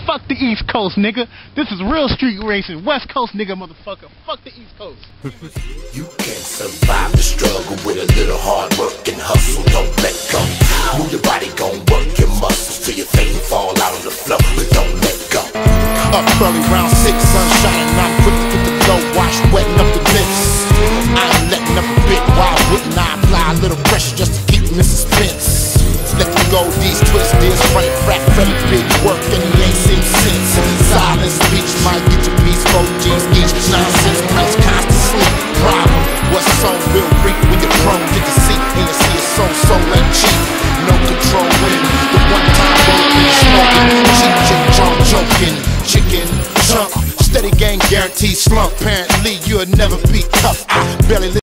Fuck the East Coast, nigga. This is real street racing. West Coast, nigga, motherfucker. Fuck the East Coast. You can't survive the struggle with a little hard work and hustle. Don't let go. Move your body, gon' work your muscles till your face fall out on the floor, but don't let go. Up early, round 6, sun shining, I'm quick to get the dough, wash, wetting up the lips. I ain't letting up a bit, why wouldn't I apply a little pressure just to keep me in suspense? Let me go, these twists, this Frank Frack, very big work, and he ain't seen sense. Silent speech might get your piece, 4 G's each. Nonsense, prince, constant sleep. Problem, what's so real reap when you're prone to deceit? And you see it's so ain't cheap. No control when the one time open, smoking, cheap chick, joking, chicken, chunk, steady gang guarantee slump. Apparently you'll never be tough. I barely